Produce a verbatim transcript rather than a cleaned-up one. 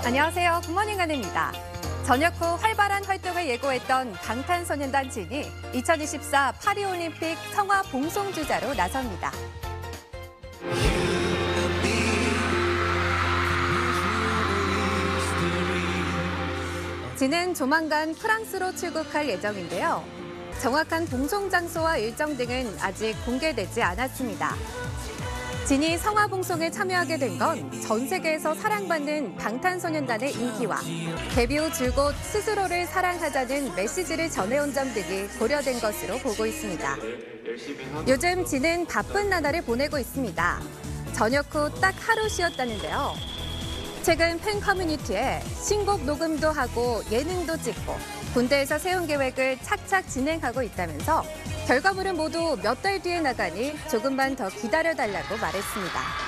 안녕하세요. 굿모닝 가느입니다. 전역 후 활발한 활동을 예고했던 방탄소년단 진이 이천이십사 파리올림픽 성화 봉송주자로 나섭니다. 진은 조만간 프랑스로 출국할 예정인데요. 정확한 봉송 장소와 일정 등은 아직 공개되지 않았습니다. 진이 성화봉송에 참여하게 된 건 전 세계에서 사랑받는 방탄소년단의 인기와 데뷔 후 줄곧 스스로를 사랑하자는 메시지를 전해온 점 등이 고려된 것으로 보고 있습니다. 요즘 진은 바쁜 나날을 보내고 있습니다. 전역 후 딱 하루 쉬었다는데요. 최근 팬 커뮤니티에 신곡 녹음도 하고 예능도 찍고 군대에서 세운 계획을 착착 진행하고 있다면서 결과물은 모두 몇 달 뒤에 나가니 조금만 더 기다려달라고 말했습니다.